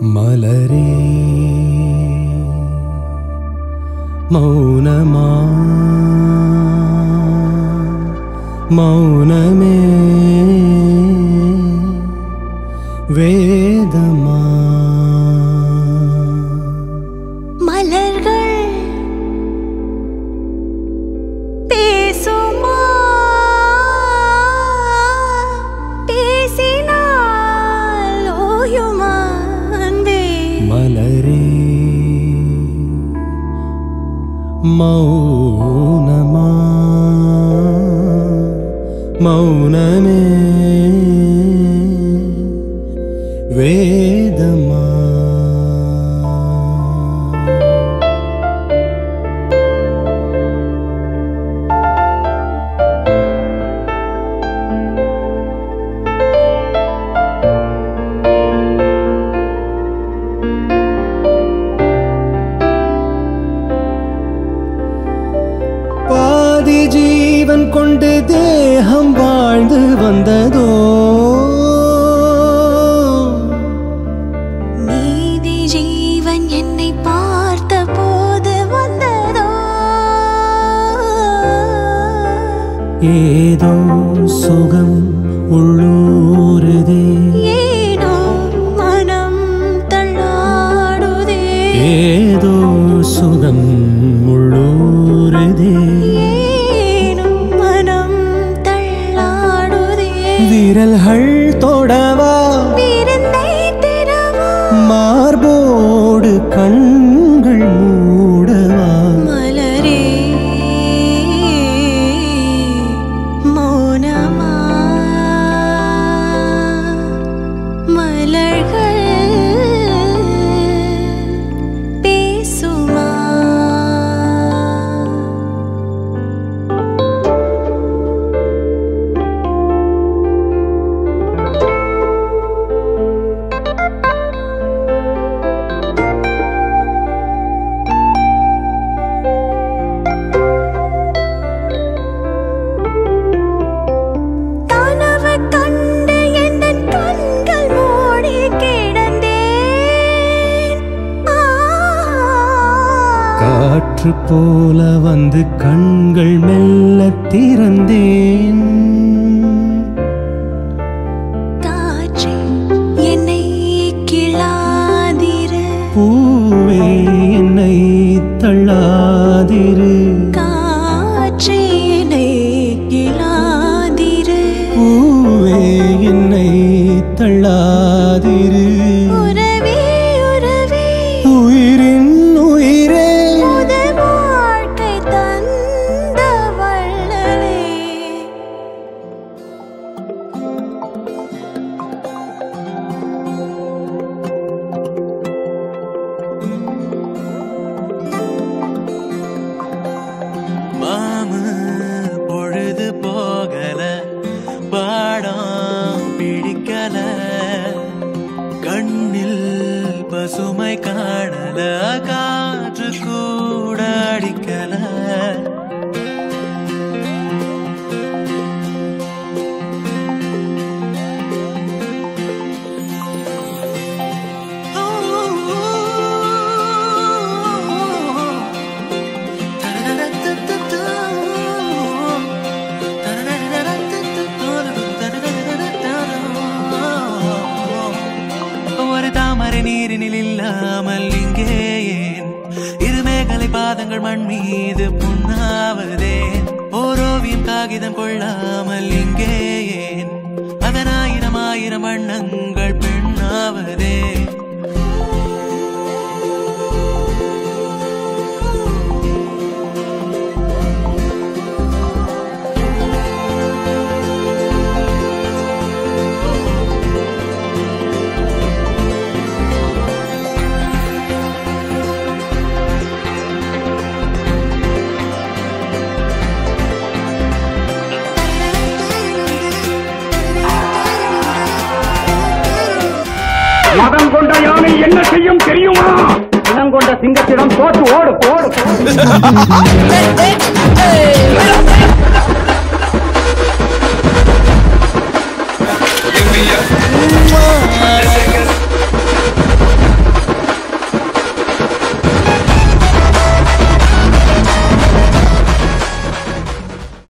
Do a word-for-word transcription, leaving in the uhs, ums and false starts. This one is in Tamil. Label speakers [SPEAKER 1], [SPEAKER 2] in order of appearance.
[SPEAKER 1] மலரே மௌனமா மௌனமே வேதமா
[SPEAKER 2] மலர்கள் பேசுமா பேசினால் ஓயுமா அன்பே
[SPEAKER 1] மலரே மௌனமா மௌனமே வேதமா பாதி ஜீவன் கொண்டு தேகம் வாழ்ந்து வந்ததோ
[SPEAKER 2] நீதி ஜீவன் என்னை பார்த்த போது வந்ததோ
[SPEAKER 1] ஏதோ சுகம் உள்ளூருதே
[SPEAKER 2] ஏனோ மனம் தள்ளாடுதே
[SPEAKER 1] ஏதோ சுகம் உள்ளூருதே
[SPEAKER 2] ஏனோ மனம் தள்ளாடுதே
[SPEAKER 1] விரல்கள் தொடவா
[SPEAKER 2] விருந்தை திறவா
[SPEAKER 1] மார்போடு கண்கள் மூடவா
[SPEAKER 2] மலரே மௌனமா மலர்கள் பேசுமா கனவு கண்டு எந்தன் கண்கள் மூடி கிடந்தேன் ஆ
[SPEAKER 1] காற்று போல வந்து கண்கள் மெல்ல திறந்தேன்
[SPEAKER 2] காற்றே என்னை கிளாதிரு
[SPEAKER 1] பூவே என்னை தள்ளாதிரு
[SPEAKER 2] காற்றே என்னை கிளாதிரு
[SPEAKER 1] பூவே என்னை தள்ளாதிரு
[SPEAKER 2] உறவே உறவே
[SPEAKER 1] உயிரின் உயிரே
[SPEAKER 2] முதல் வாழ்க்கை தந்த வள்ளலே
[SPEAKER 3] மாமு பொழுது போகல பாடம் பிடிக்கல கண்ணில் பசுமை காணல காற்று கூட அடிக்கல ஒரு தாமரை நீரினில் இல்லாமல் இங்கே ஏன் இருமேகலை பாதங்கள் மண் மீது புண்ணாவதே ஓரோவியம் காகிதம் கொள்ளாமல் இங்கே ஏன் அதன் ஆயிரம் ஆயிரம் வண்ணங்கள் பெண்ணாவதே
[SPEAKER 4] மதம் கொண்ட யானை என்ன செய்யும் தெரியுமா? இனம் கொண்ட சிங்கத்திடம் தோற்று ஓடு ஓடு